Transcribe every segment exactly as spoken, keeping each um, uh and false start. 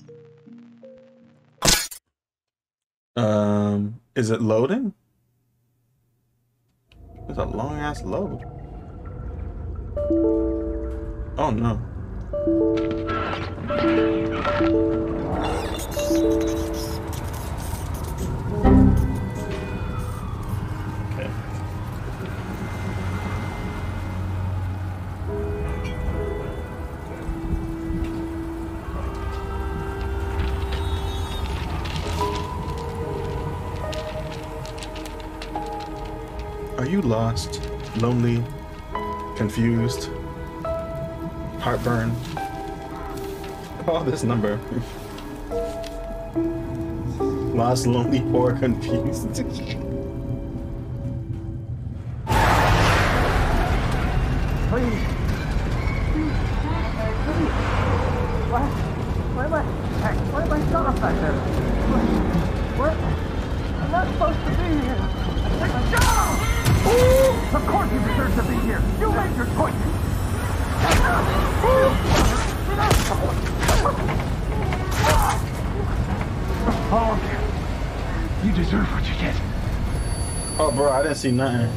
Um, is it loading? It's a long ass load. Oh no. Okay. Are you lost, lonely, confused, heartburn? Call this number. Lost, lonely, or confused. Please. What? Why am I? Why am I stuck back there? What? I'm not supposed to be here. Ooh, of course you deserve to be here. You made your choice. Oh, you deserve what you get. Oh, bro, I didn't see nothing.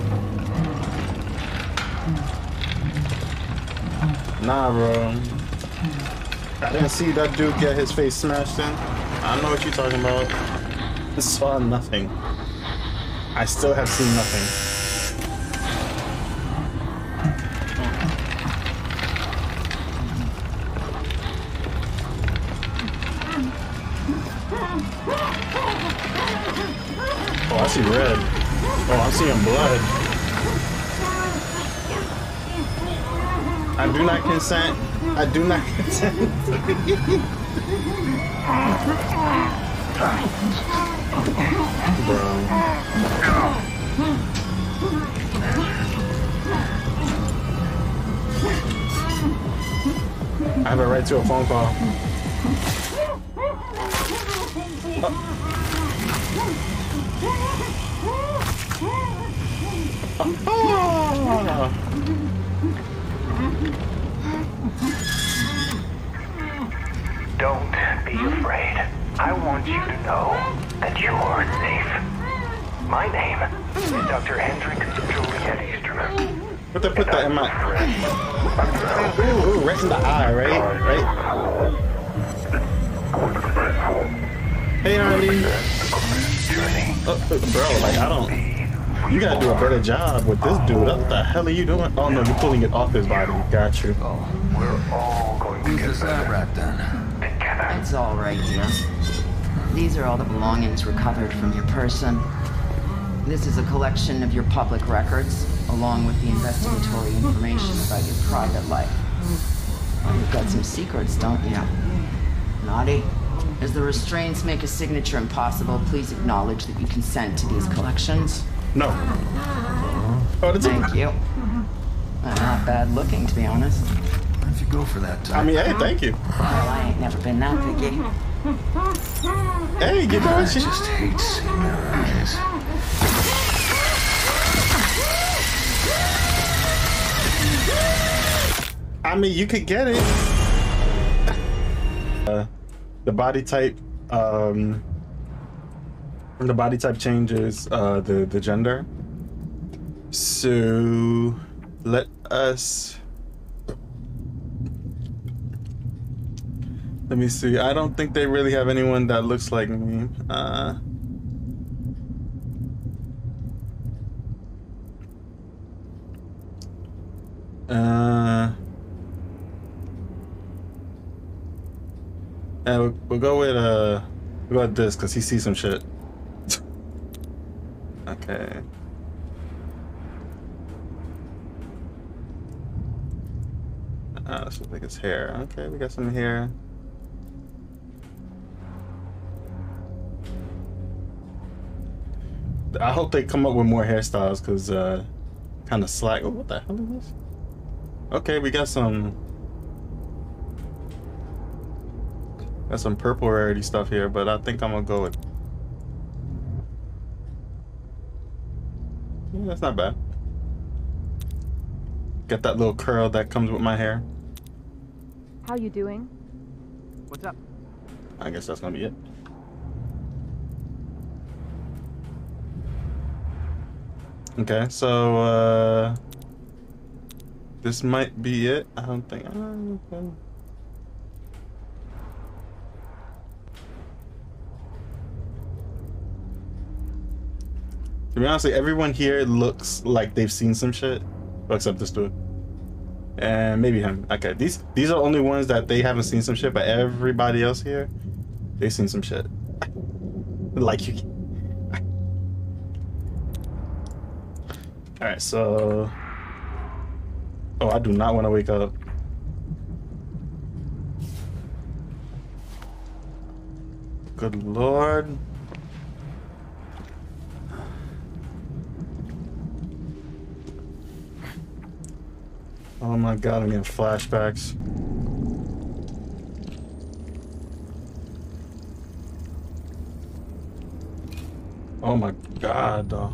Nah, bro. I didn't see that dude get his face smashed in. I know what you're talking about. I saw nothing. I still have seen nothing. Oh, I see red. Oh, I'm seeing blood. I do not consent. I do not consent. Bro. I have a right to a phone call. Oh. Oh. Don't be afraid. I want you to know that you're safe. My name is Doctor Hendrik Juliet Easterman. But they put that in my... Ooh, ooh, right in the eye, right? Right? Hey, Harley. Oh, bro, like, I don't... You gotta do a better job with this dude. What the hell are you doing? Oh, no, you're pulling it off his body. Got you. Oh, we're all going to get better rat then? together. It's all right here. These are all the belongings recovered from your person. This is a collection of your public records, along with the investigatory information about your private life. Well, you've got some secrets, don't you? Naughty. As the restraints make a signature impossible, please acknowledge that you consent to these collections. No. Oh, that's Thank you. Uh, not bad looking, to be honest. Why'd you go for that time? I mean, hey, thank you. Well, I ain't never been that picky. Hey, get I that shit. just hate seeing their eyes. I mean, you could get it. Uh, the body type, um, the body type changes uh, the the gender. So let us. Let me see. I don't think they really have anyone that looks like me. Uh, uh, and we'll, we'll go with uh, we'll go with this because he sees some shit. Okay. Uh, this looks like it's hair. Okay, we got some hair. I hope they come up with more hairstyles because uh, kind of slack. Oh, what the hell is this? Okay, we got some got some purple rarity stuff here, but I think I'm gonna go with. Yeah, that's not bad. Get that little curl that comes with my hair. How you doing? What's up? I guess that's gonna be it. Okay, so uh, this might be it. I don't think. I don't know. To be honest, everyone here looks like they've seen some shit, well, except this dude. And maybe him. Okay, these these are the only ones that they haven't seen some shit, but everybody else here, they've seen some shit. Like you. Alright, so... Oh, I do not want to wake up. Good lord. Oh my god, I'm getting flashbacks. Oh my god, though.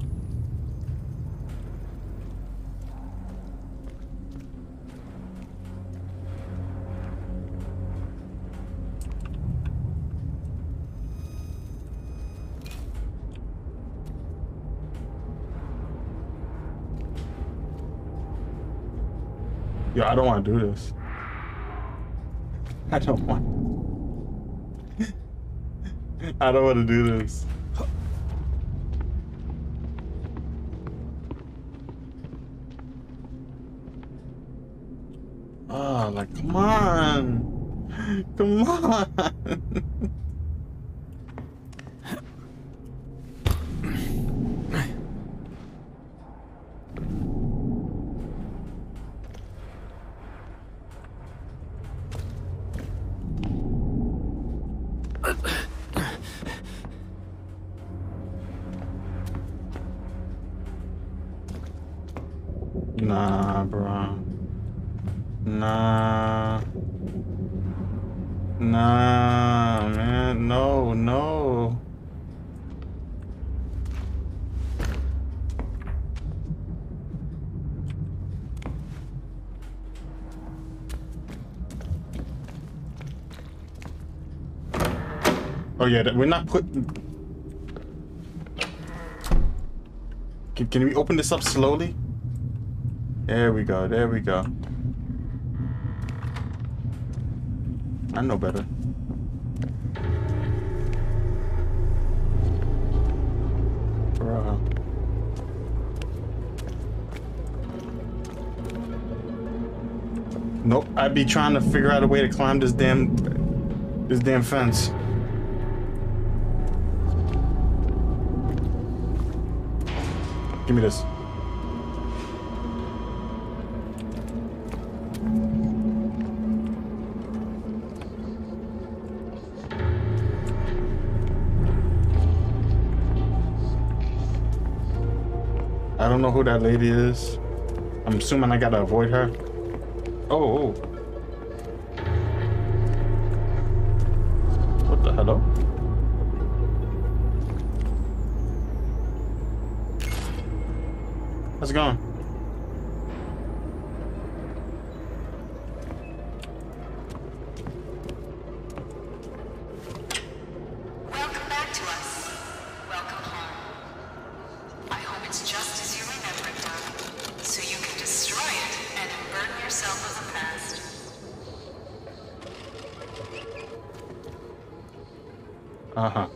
Yo, I don't want to do this. I don't want. I don't want to do this. Oh, like, come on. Come on. Nah, bro. Nah. Nah, man. No, no. Oh yeah, we're not putting. Can, can we open this up slowly? There we go, there we go. I know better. Bro. Nope, I'd be trying to figure out a way to climb this damn this damn fence. Give me this. I don't know who that lady is. I'm assuming I gotta avoid her. Oh, oh. What the hello? How's it going? Welcome back to us. Welcome home. I hope it's just as you remember it, Doug, so you can destroy it and unburden yourself of the past. Uh-huh.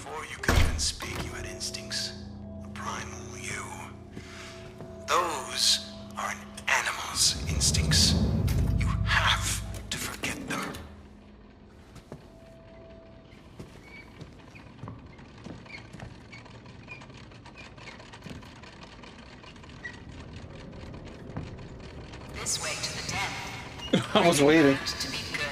Before you could even speak, you had instincts. A primal you. Those are an animal's instincts. You have to forget them. This way to the den. I was waiting. To be good.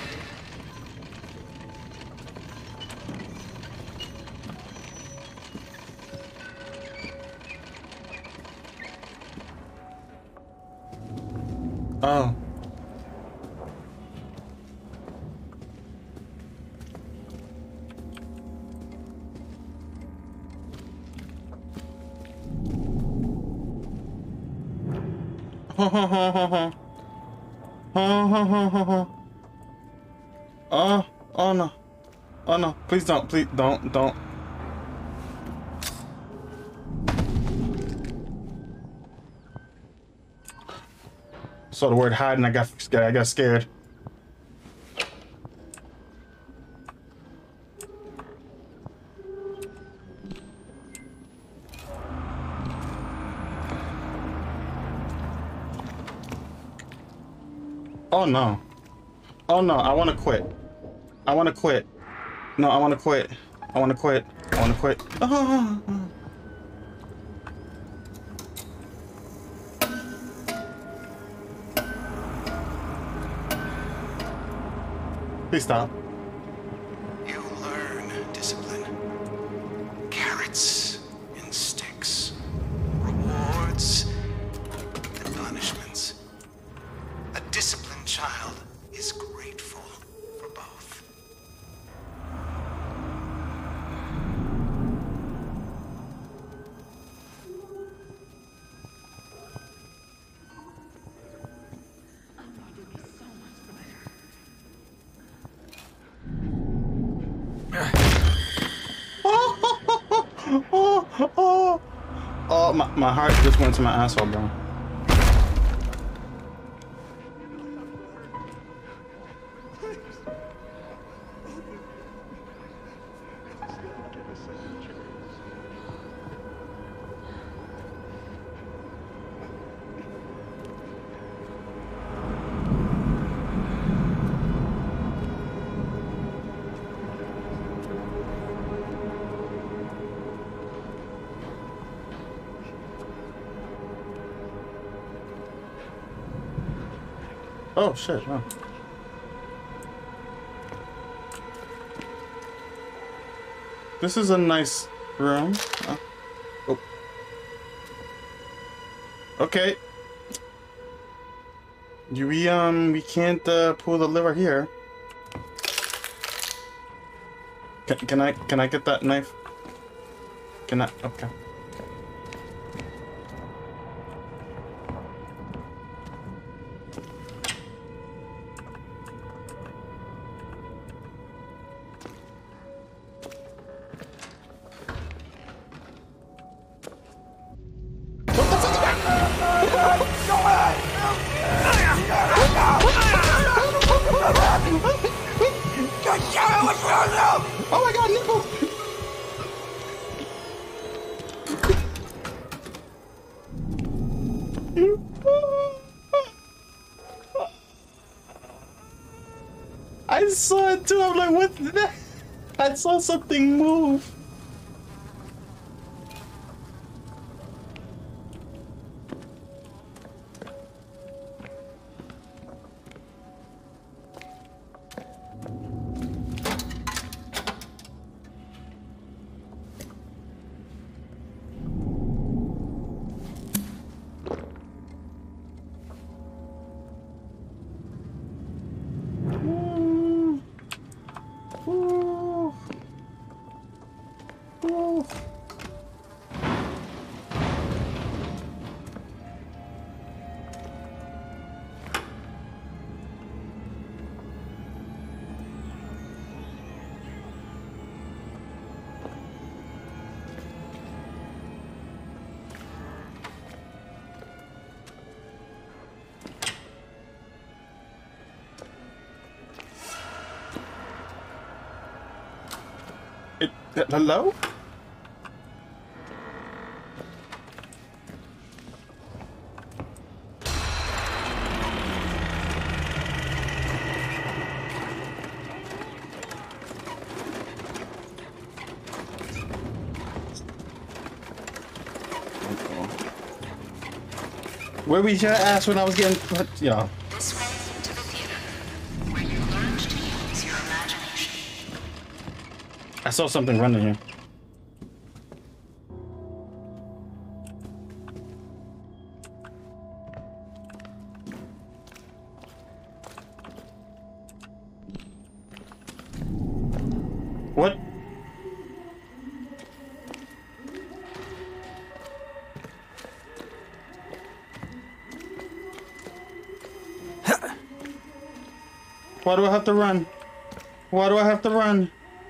Oh. Ho ho ho ho ho. Ho ho ho ho ho. Oh, oh no. Oh no. Please don't, please don't, don't. Saw the word hide and I got scared. I got scared. Oh no. Oh no, I want to quit. I want to quit. No, I want to quit. I want to quit. I want to quit. Oh. Please stop. You learn discipline. Carrots and sticks. Rewards and punishments. A disciplined child is grateful for both. Oh, oh, oh, my, my heart just went to my asshole, bro. Oh shit, wow. This is a nice room. Uh, oh. Okay. Do we um we can't uh, pull the lever here. Can, can I can I get that knife? Can I? Okay. Oh my god, nipples! I saw it too, I'm like, what the heck? I saw something move. It Hello? Where was your ass when I was getting put, y'all? This way to the theater, where you learned to use your imagination. I saw something running here. What? Why do I have to run? Why do I have to run?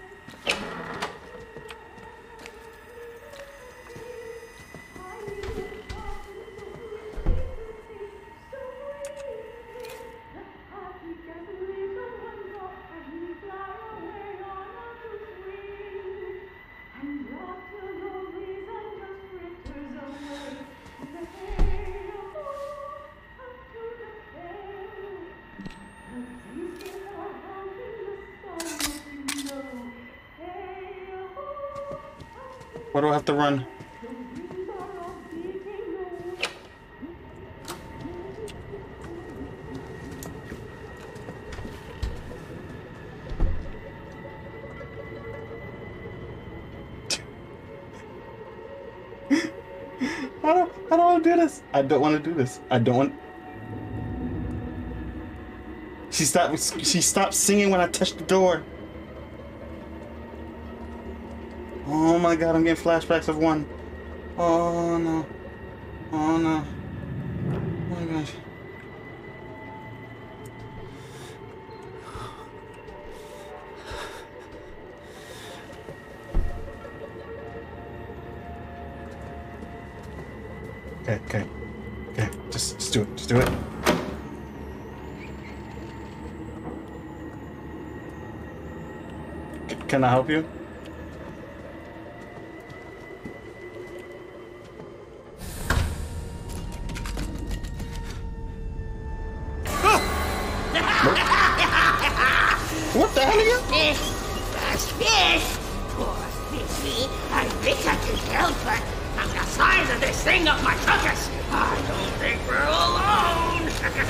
Why do I have to run? I don't, I don't want to do this. I don't want to do this. I don't want... She stopped, she stopped singing when I touched the door. Oh my god, I'm getting flashbacks of one. Oh no. Oh no. Oh my gosh. Okay, okay. Okay, just, just do it. Just do it. C- can I help you? What the hell are you? Fish! That's fish! Poor fishy! I wish I could help, but I'm the size of this thing of my tuchus! I don't think we're alone!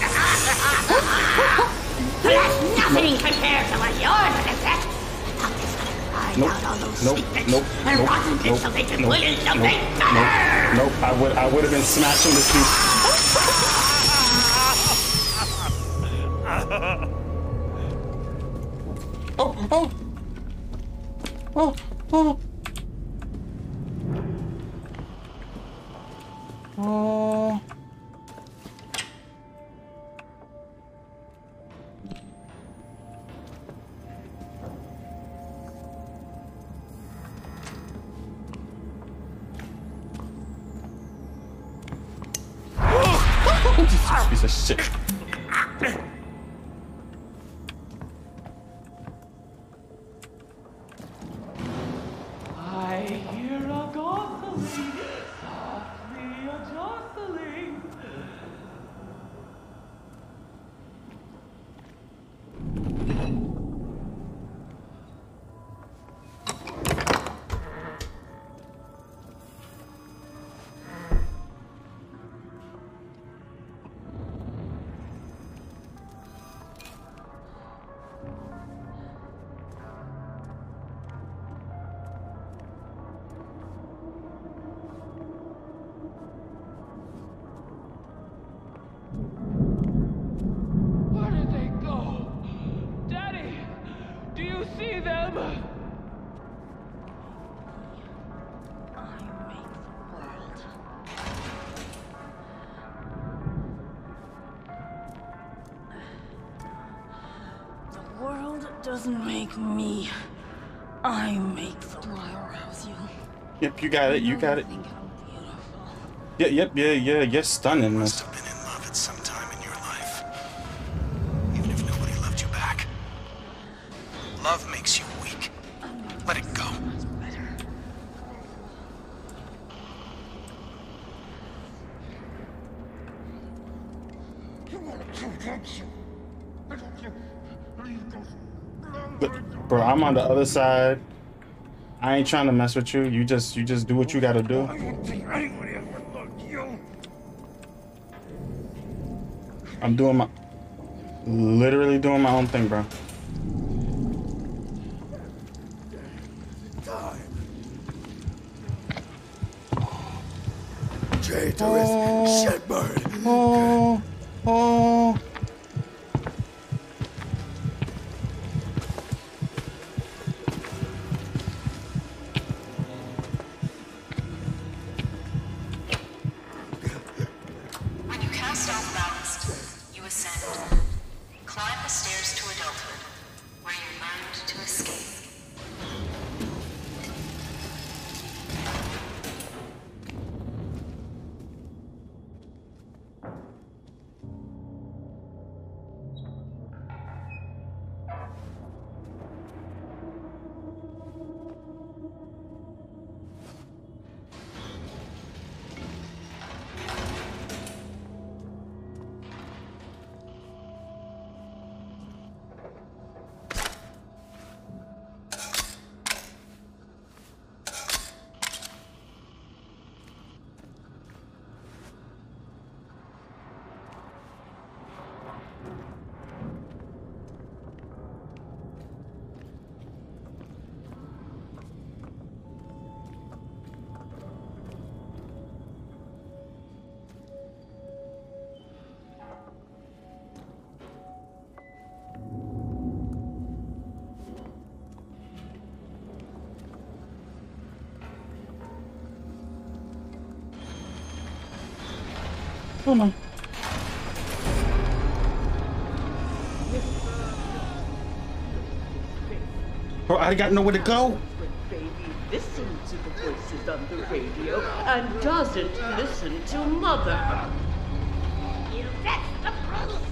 That's nothing compared to what yours would have said! The tuchus gotta find Nope. out all those Nope. secrets Nope. and Nope. rotten Nope. it so they can Nope. put in Nope. something Nope. better! Nope. I would I would have been smashing this piece. Oh, oh. Oh, oh. Oh. Oh, piece of shit. I hear a gosling, softly a jostling. Where did they go? Daddy, do you see them? I make the world. The world doesn't make me. I make the world. I arouse you. Yep, you got it. You got it. Think I'm beautiful. Yeah, yep, yeah, yeah. You're stunning, Must miss. have been in love at some time in your life, even if nobody loved you back. Love makes you weak. Let it go. Bro, I'm on the other side. I ain't trying to mess with you. You just you just do what you gotta do. I'm doing my literally doing my own thing, bro. Traitorous oh, shepherd. Oh, oh. When you cast off ballast, you ascend. Climb the stairs to adulthood, where you learned to escape. Come on. Bro, I got nowhere to go. Baby listens to the voices on the radio and doesn't listen to mother. You fetch the proof.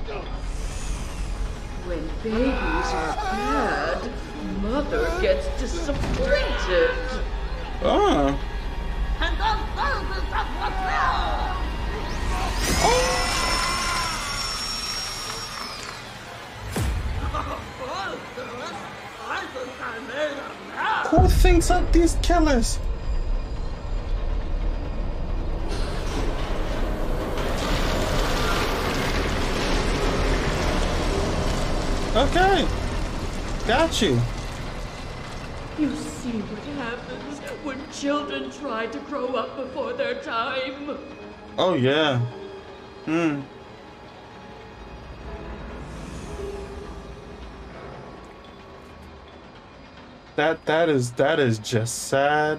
When babies are bad, mother gets disappointed. Oh. And the furthest of the will. Who thinks up these killers? Okay, got you. You see what happens when children try to grow up before their time. Oh yeah. Hmm. That that is that is just sad.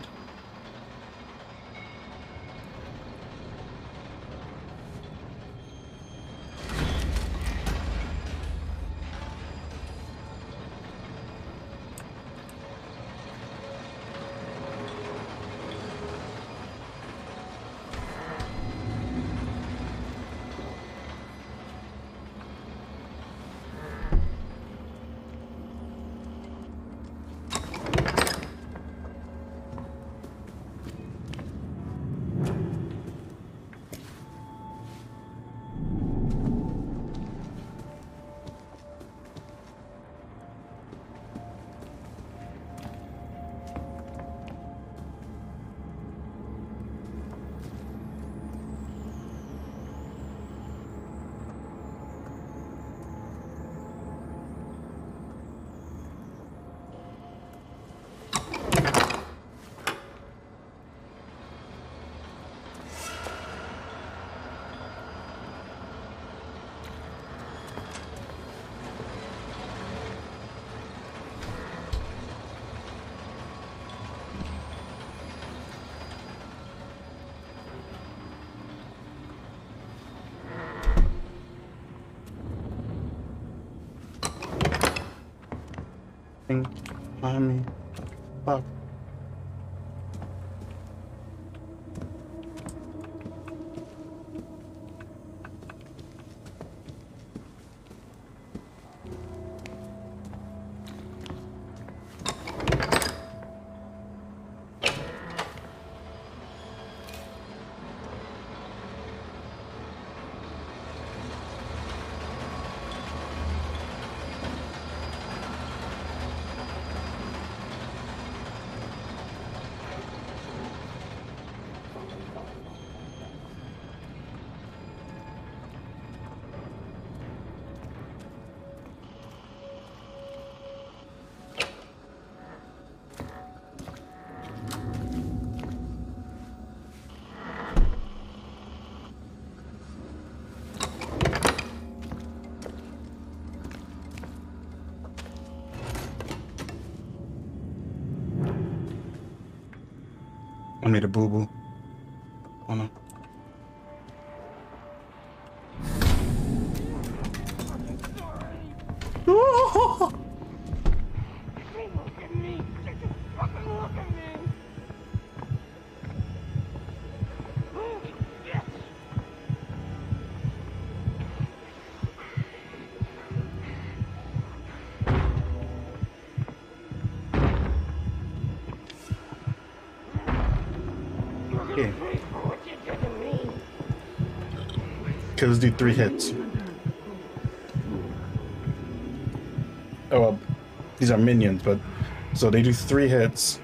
Behind me. Fuck. I made a boo boo. Oh no. Oh! Look at me. Just fucking look at me. Yes. Yeah. Kills do three hits. Oh, well, these are minions, but so they do three hits.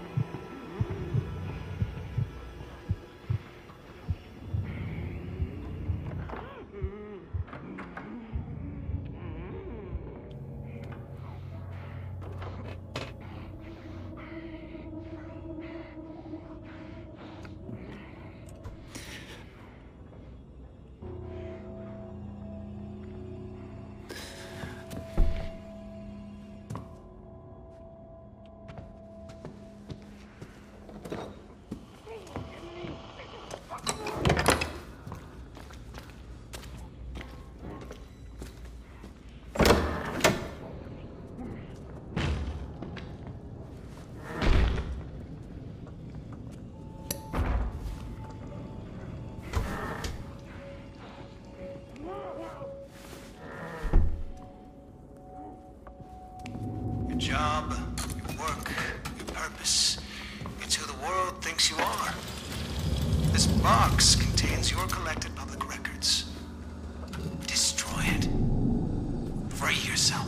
Your job, your work, your purpose. It's who the world thinks you are. This box contains your collected public records. Destroy it. Free yourself.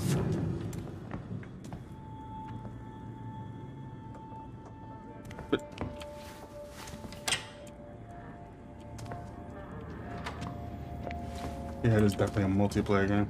Yeah, it is definitely a multiplayer game.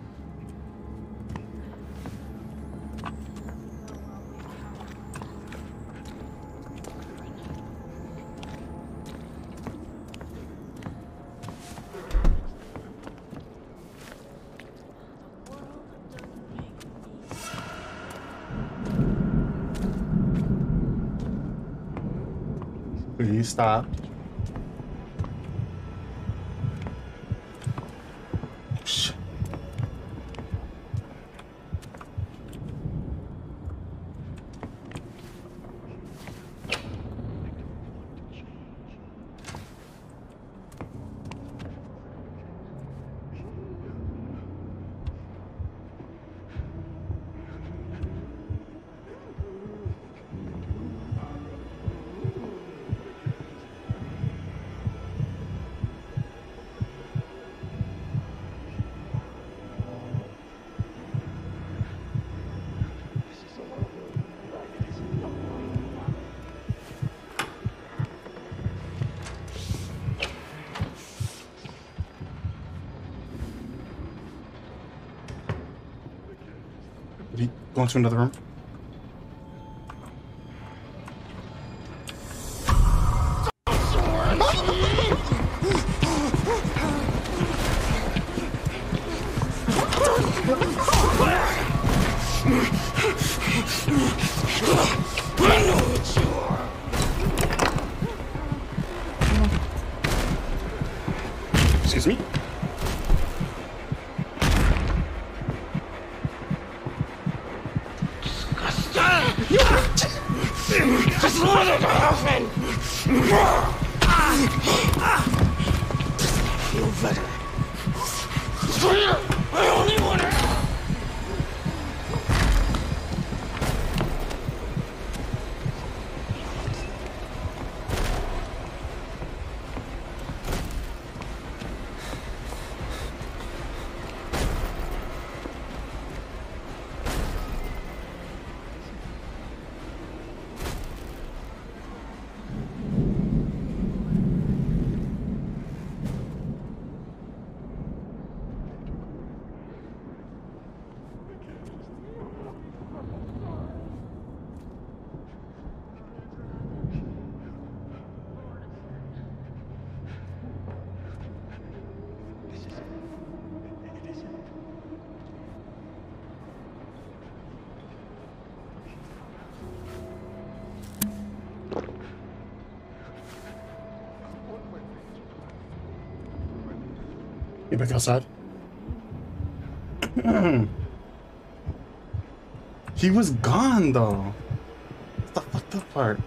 Please stop. Shh. Go into another room. Excuse me? Just let it happen! Feel better. Sweeter! I only want to... Get back outside. He was gone though. That's the fucked up part.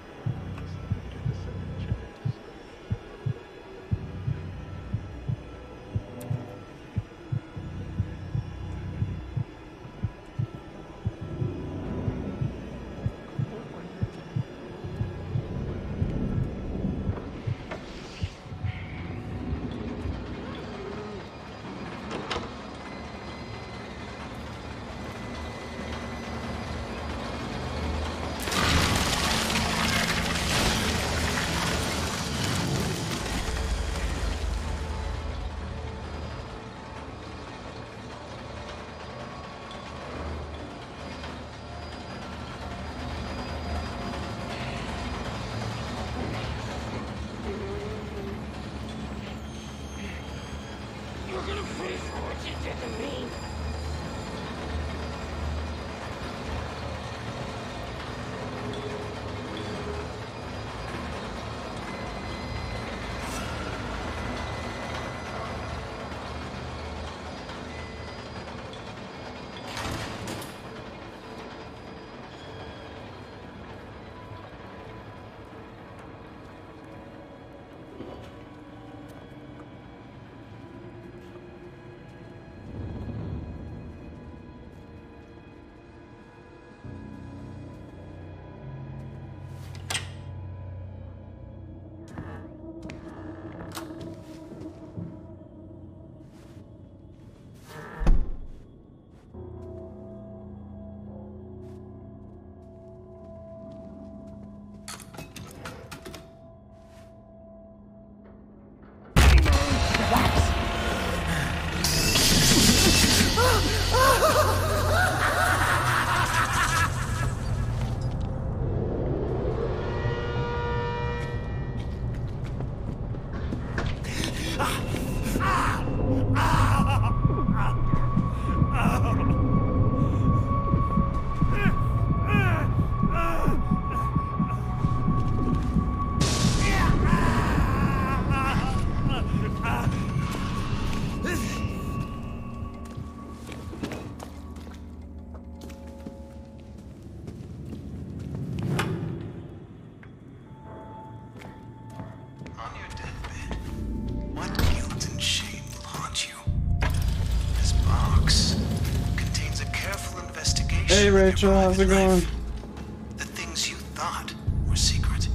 Hey Rachel, how's it going? The things you thought were secret.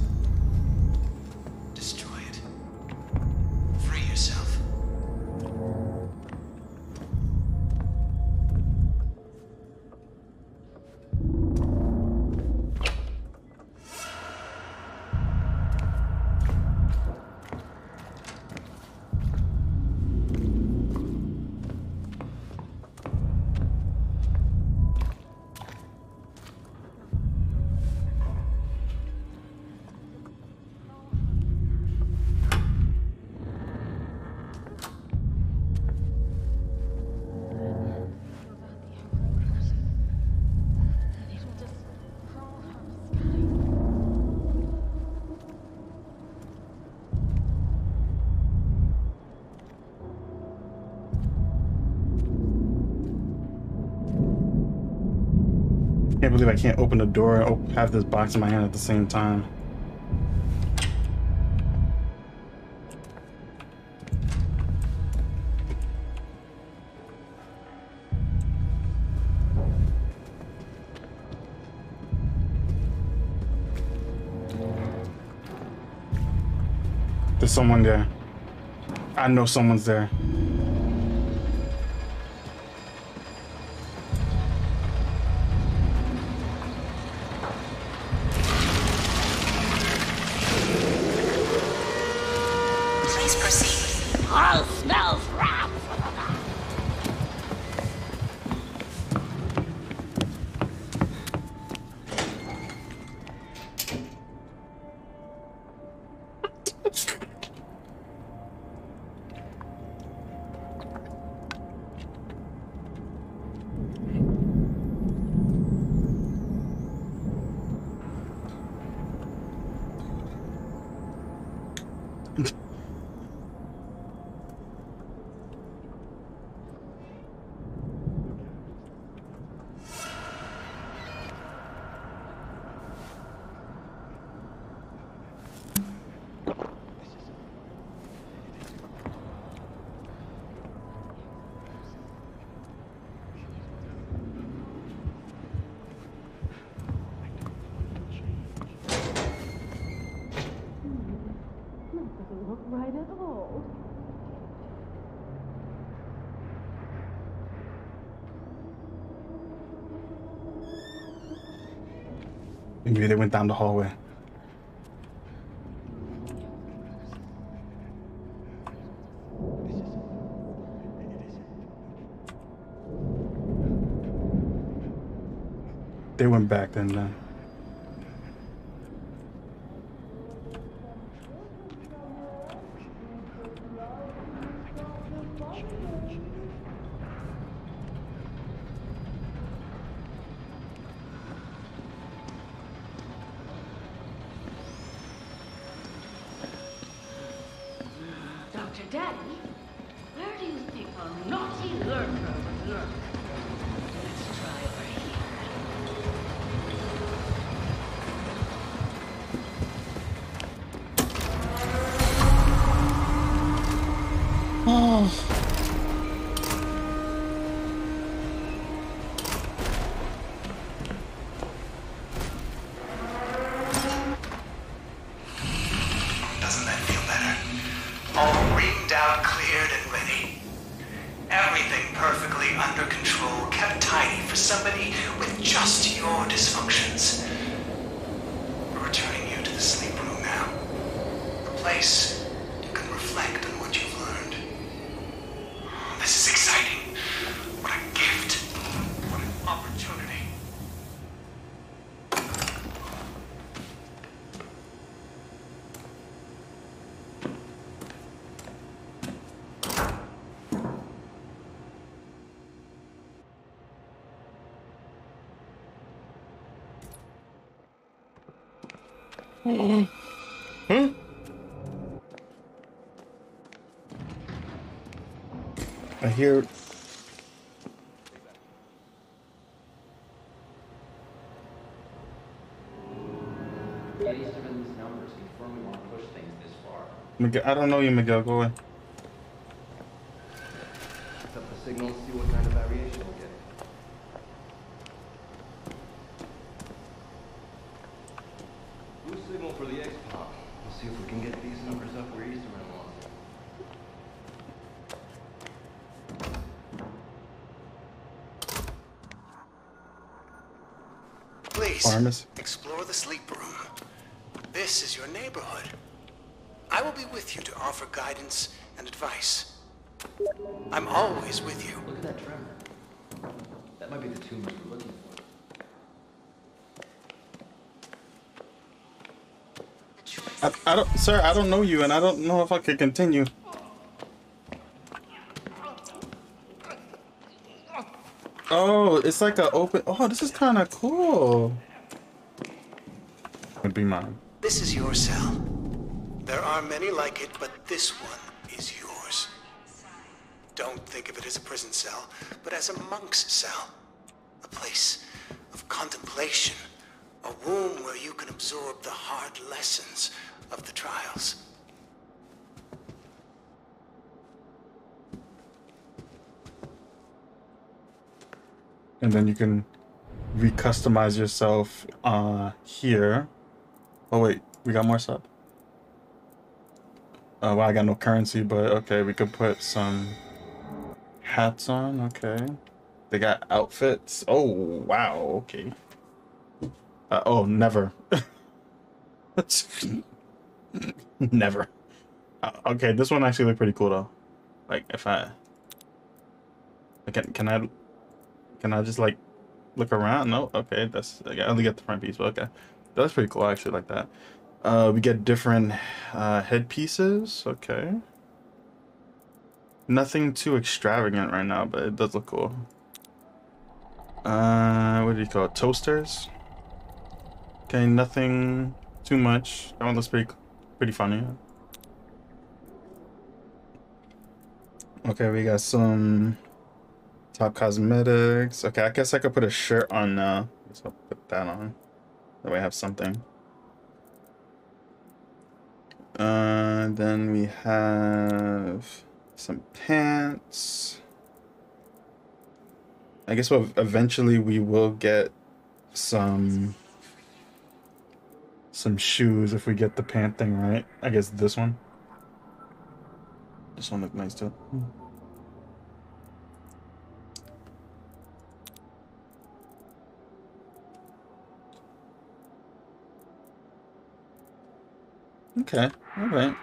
Destroy it. Free yourself. I can't believe I can't open the door and op have this box in my hand at the same time. There's someone there. I know someone's there. Please proceed. All smells wrong. doesn't look right at all. Maybe they went down the hallway. They went back then. then. Doctor Daddy, where do you think our naughty lurker would lurk? Let's try over here. Oh. Doesn't that feel better? All reamed out, cleared, and ready. Everything perfectly under control, kept tidy for somebody with just your dysfunctions. We're returning you to the sleep room now. A place you can reflect on what you've learned. This is exciting. What a gift. What an opportunity. Hmm? I hear. Miguel, I don't know you, Miguel. Go away. Set up the signal, see what kind of variation we're getting. Blue signal for the X-Pop. We'll see if we can get these numbers up where Easterman wants them. Please, Pharmacy. explore the sleep room. This is your neighborhood. I will be with you to offer guidance and advice. I'm always with you. Look at that tremor. That might be the tumors we're looking for. I, I don't, sir. I don't know you, and I don't know if I could continue. Oh, it's like a open. Oh, this is kind of cool. Would be mine. This is your cell. There are many like it, but this one is yours. Don't think of it as a prison cell, but as a monk's cell. A place of contemplation. A womb where you can absorb the hard lessons of the trials. And then you can recustomize yourself uh, here. Oh wait, we got more stuff. Uh, well, I got no currency, but okay, we could put some hats on. Okay, they got outfits. Oh wow, okay. Uh, oh, never. Never. Uh, okay, this one actually looked pretty cool though. Like if I, can can I, can I just like look around? No, okay, that's I only get the front piece, but okay, that's pretty cool. I actually like that. Uh, we get different uh, headpieces. Okay. Nothing too extravagant right now, but it does look cool. Uh, what do you call it? Toasters. Okay, nothing too much. That one looks pretty, pretty funny. Okay, we got some top cosmetics. Okay, I guess I could put a shirt on now. Let's put that on. That way I have something. Uh, then we have some pants. I guess we'll, eventually we will get some some shoes if we get the pant thing right. I guess this one. This one looks nice too. Okay, all right.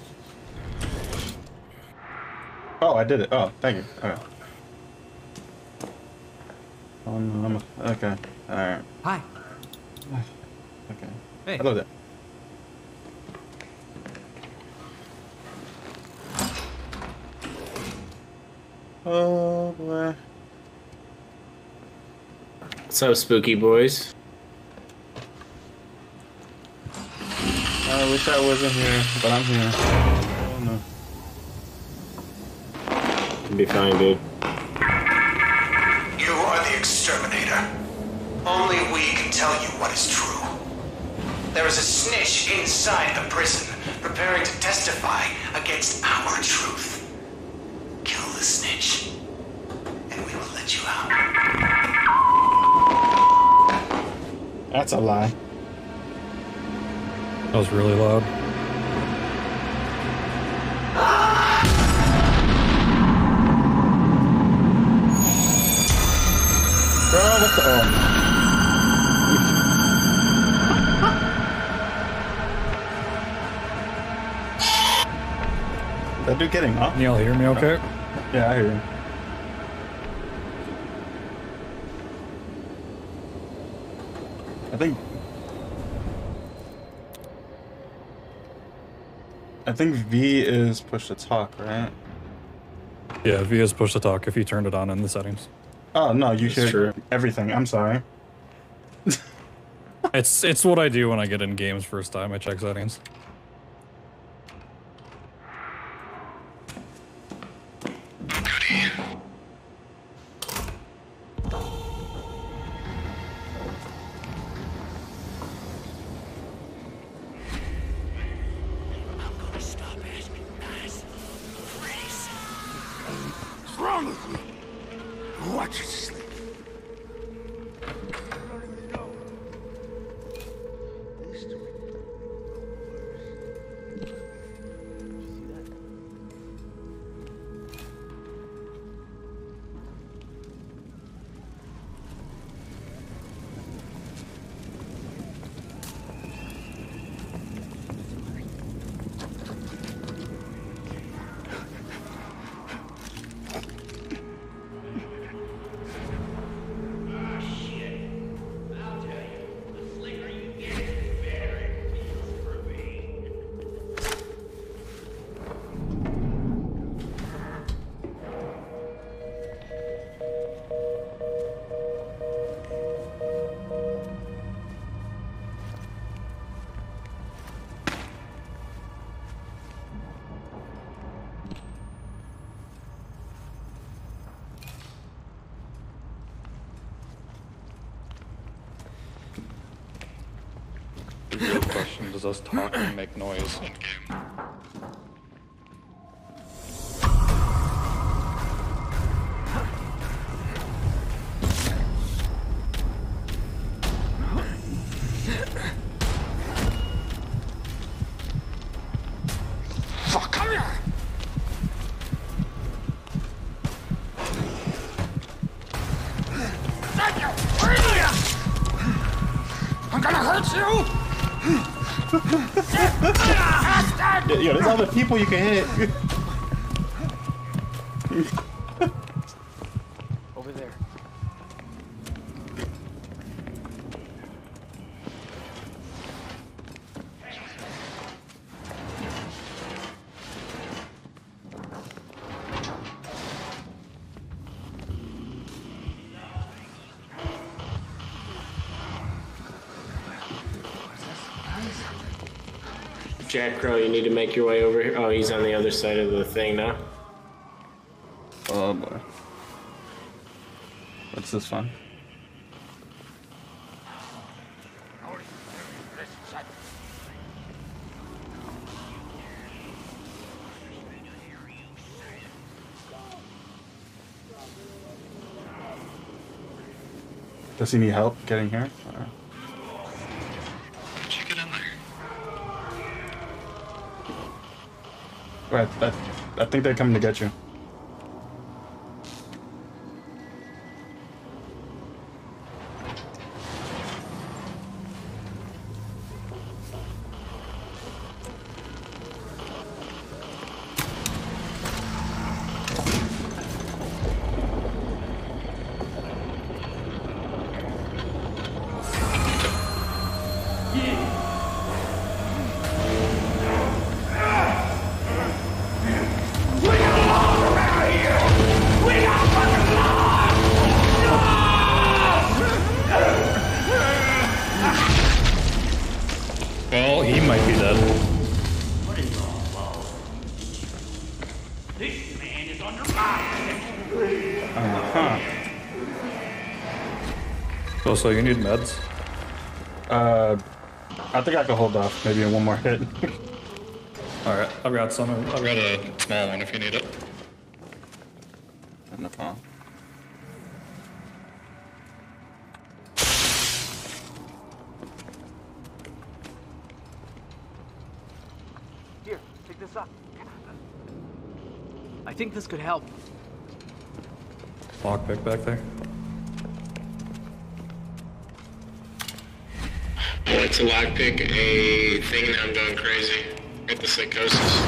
Oh, I did it. Oh, thank you. Okay. Oh, no, I'm a, okay. All right. Hi. Okay. Hey. Hello there. Oh boy. What's up, spooky boys? I wish I wasn't here, but I'm here. Oh no. You'll be fine, dude. You are the exterminator. Only we can tell you what is true. There is a snitch inside the prison, preparing to testify against our truth. Kill the snitch, and we will let you out. That's a lie. That was really loud. Bro, what the oh. That dude getting up? Can y'all hear me okay? Yeah, I hear you. I think I think V is push to talk, right? Yeah, V is push to talk if you turned it on in the settings. Oh no, you That's hear true. everything. I'm sorry. It's it's what I do when I get in games first time. I check settings. What's wrong with you? Watch it sleep. The real question, does us talking make noise in game? Fuck, come here! Thank you! Where are you? I'm gonna hurt you! Yo, yo, there's other people you can hit. Over there. Jack Crow, you need to make your way over here. Oh, he's on the other side of the thing now. Oh boy. What's this fun? Does he need help getting here? Or? Right, I, I think they're coming to get you. Well, he might be dead. What is all about? This man is under my Uh-huh. Oh, so you need meds? Uh, I think I can hold off maybe in one more hit. Alright, I've got some. I've got a small one if you need it. No problem. Here, pick this up. I think this could help. Lockpick back there. Oh, it's a lockpick, a thing that I'm going crazy. Get the psychosis.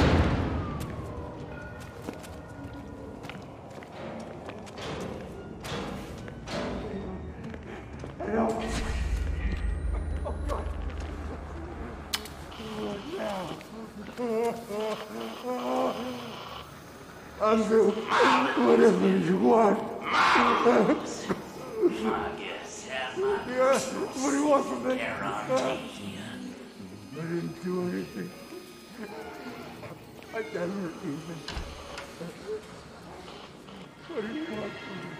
Andrew, whatever you want. I guess that's my Yeah, what do you want from me? guarantee. I didn't do anything. I never even. What do you want from me?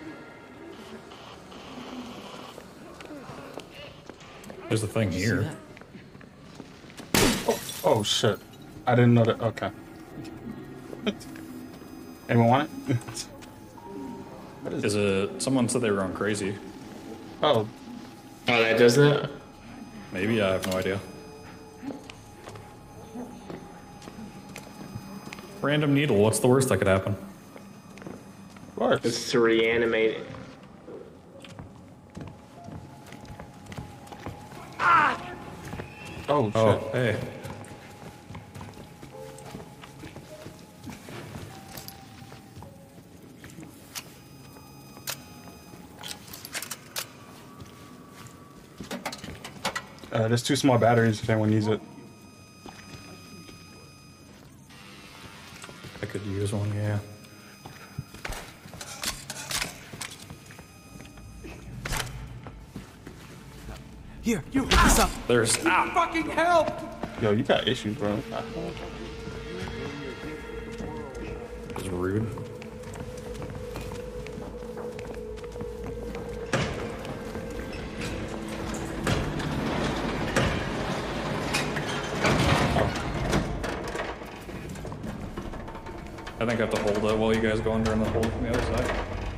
There's a thing here. Oh, oh shit. I didn't know that. Okay. Anyone want it? What is, is it? Someone said they were going crazy. Oh. Oh, that does that? Maybe, I have no idea. Random needle, what's the worst that could happen? Worse. It's to reanimate it. Oh, shit. Oh, hey. Uh, there's two small batteries if anyone needs it. I could use one, yeah. Here, you pick this up. There's. Ah. Fucking help! Yo, you got issues, bro. It's rude. I think I have to hold it while you guys go under and then hold it from the other side.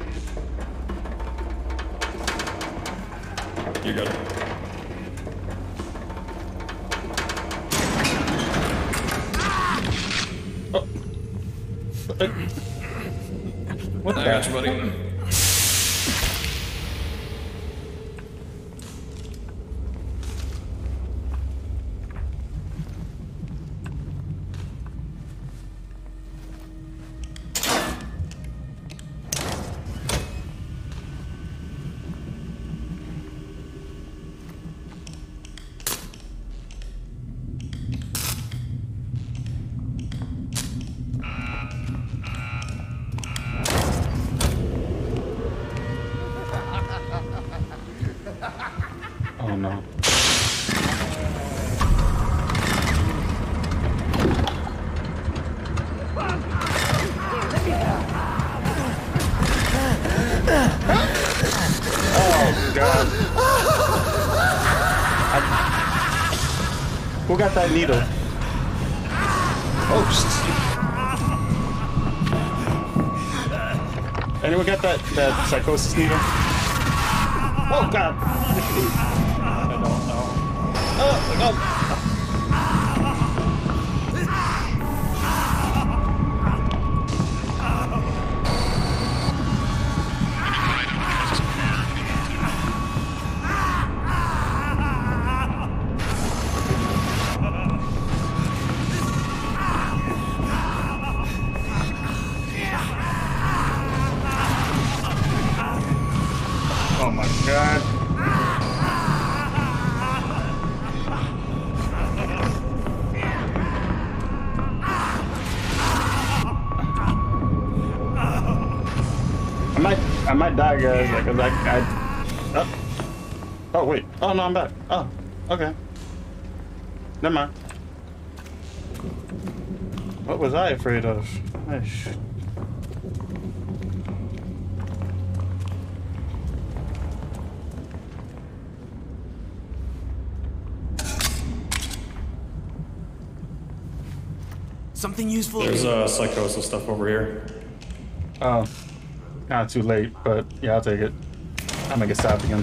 You got it. Oh. What I the got you, buddy. Oh no. Oh god. I... Who got that needle? Oh shit. Anyone got that that psychosis needle? Oh god. I don't know. Oh, oh. I might die, guys, because I, I, oh. oh, wait. Oh, no, I'm back. Oh, okay. Never mind. What was I afraid of? Ish. Something useful. There's uh, psychosis stuff over here. Oh, not too late, but yeah, I'll take it. I'm gonna get stabbed again.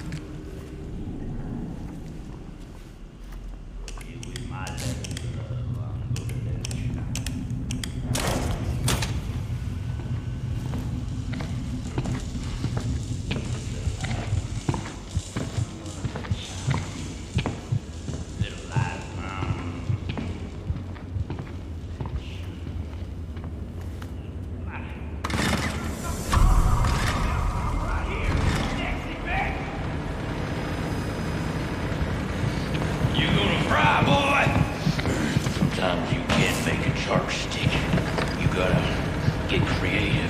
Sometimes you can't make a charge stick. You gotta get creative.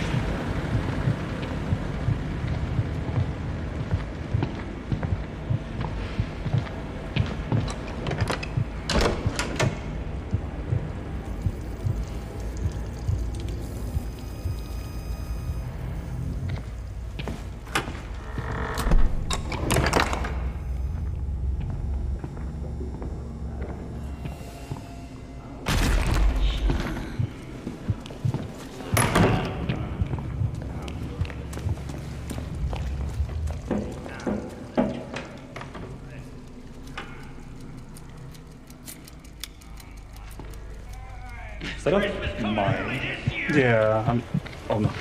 Is that a mine? Yeah, I'm. Oh no.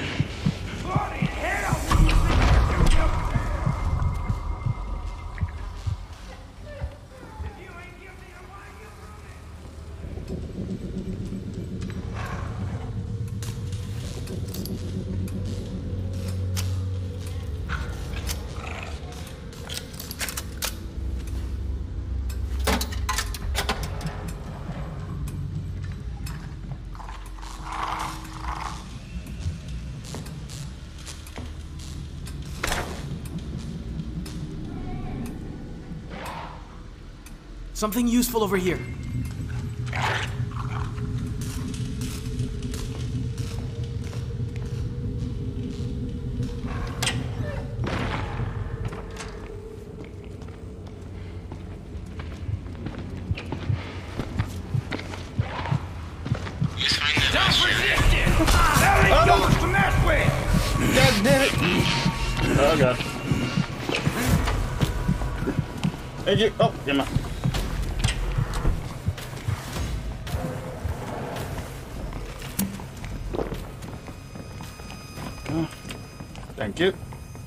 Something useful over here. God damn it! Oh god. Hey, you. Oh, get my. Oh, thank you.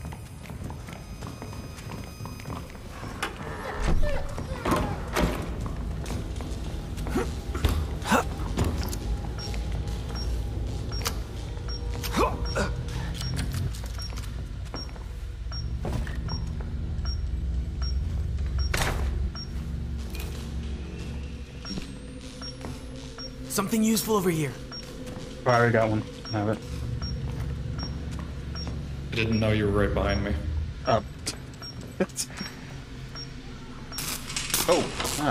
Something useful over here. I already got one. I have it. I didn't know you were right behind me. Oh. Oh, ah.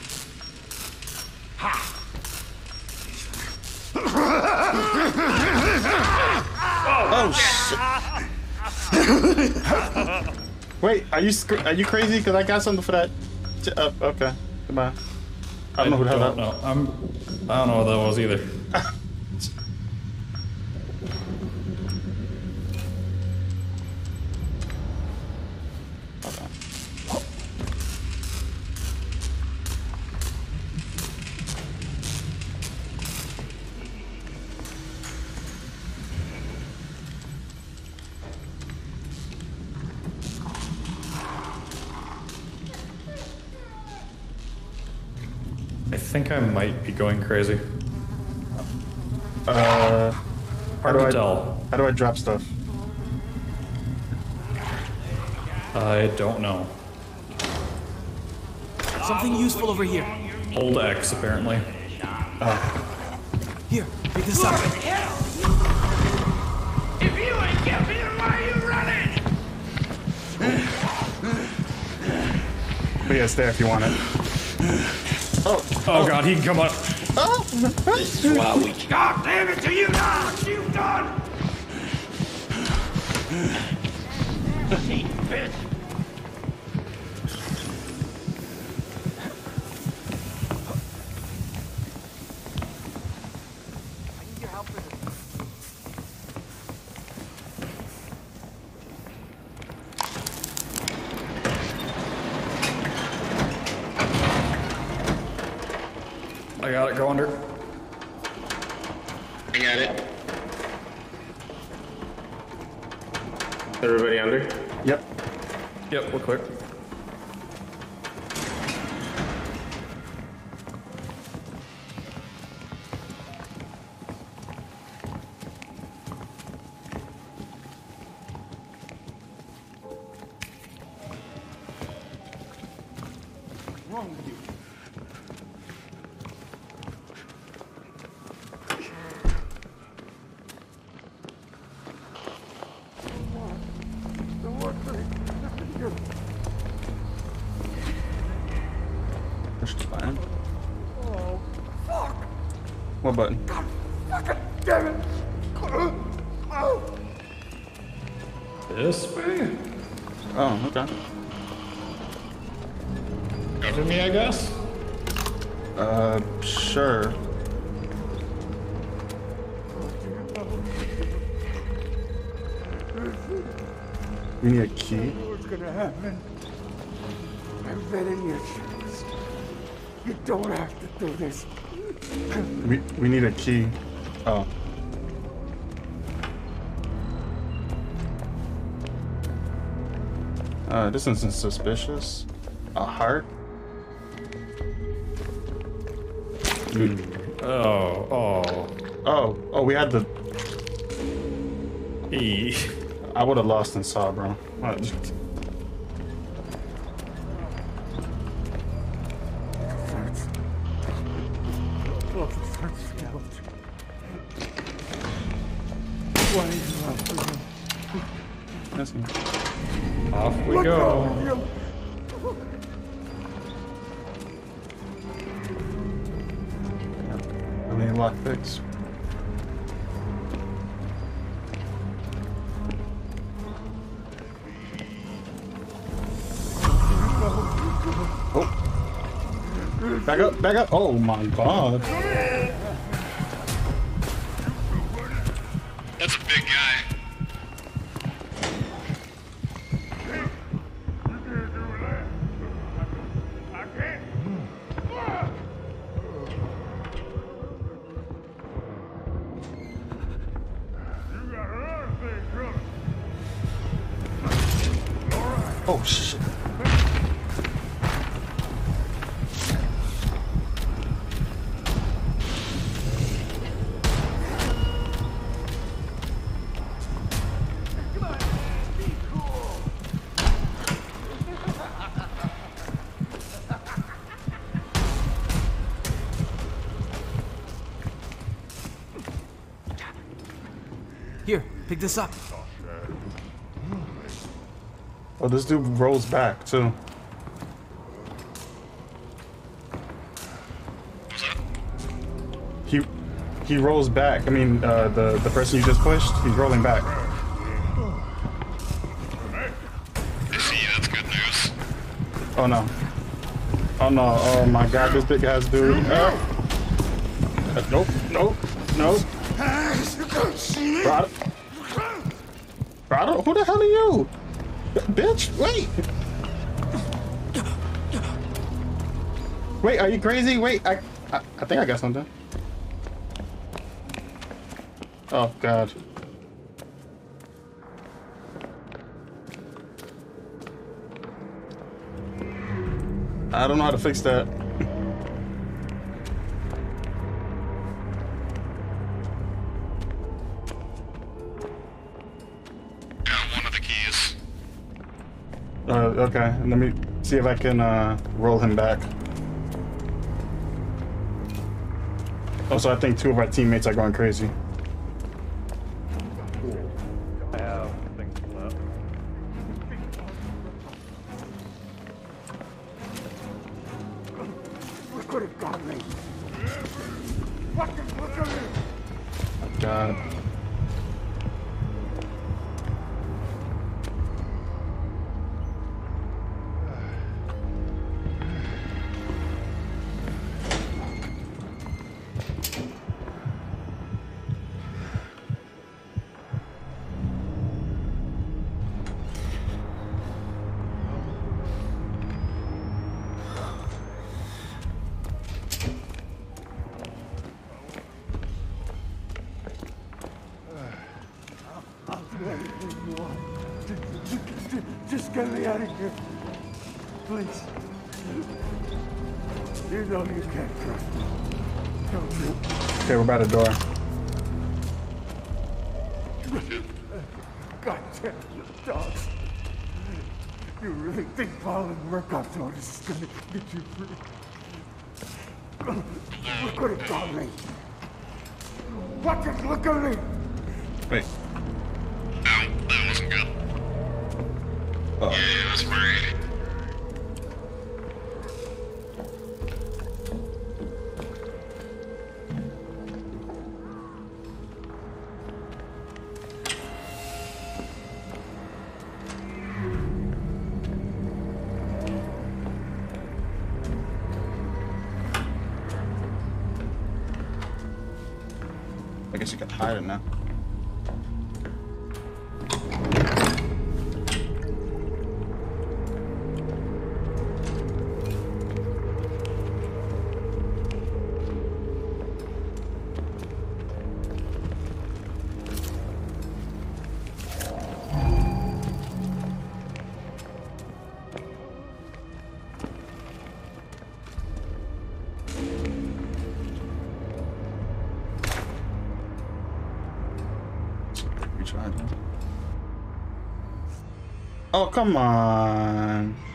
Oh shit! Wait, are you sc are you crazy? Cause I got something for that. Uh, okay, goodbye. I don't know who the hell that. No, I'm. I don't know what that was either. I think I might be going crazy. Uh, how Hard do to I tell. How do I drop stuff? I don't know. Something useful over here. Hold X, apparently. Here, pick this up. If you ain't giving me my Why are you running? But yeah, stay if you want it. Oh, oh god, he can come up. Oh, this is why we. God damn it to you now! You done? Cheap bitch. I got it, go under. I got it. Everybody under? Yep. Yep, we're clear. What's wrong with you? Push the button. Oh, fuck! What button? God fucking damn it! Oh. This way? Oh, okay. Cover me, I guess? Uh, sure. We need a key. I know what's gonna happen. I've been in your shoes. You don't have to do this. We we need a key. Oh. Uh, this isn't suspicious. A heart? Mm. Oh, oh. Oh, oh, we had the... E. I would have lost and saw, bro. What? Why are you after him? That's me. Off we Look go. out, you. I mean, lock fix. Oh. Back up, back up. Oh my god. That's a big guy. Oh shit. Here, pick this up. Oh, this dude rolls back too. He he rolls back. I mean, uh, the the person you just pushed, he's rolling back. I see you, that's good news. Oh no. Oh no. Oh my god, this big ass dude. Uh, uh, nope. Nope. Nope. Bro, I, bro, I don't, who the hell are you? Bitch, wait. Wait, are you crazy? Wait, I, I, I think I got something. Oh god. I don't know how to fix that. Uh, okay, let me see if I can uh, roll him back. Also, I think two of our teammates are going crazy. I have things. Fucking look at me! God. Just get me out of here. Please. You know you can't trust me. Don't you? Okay, we're by the door. God damn you dogs. You really think following Murkoff's orders is gonna get you free? You could have got me. Fucking look at me! Wait. No, that wasn't good. Uh-oh. Yeah, it was great. I guess you can hide it now. Oh, come on.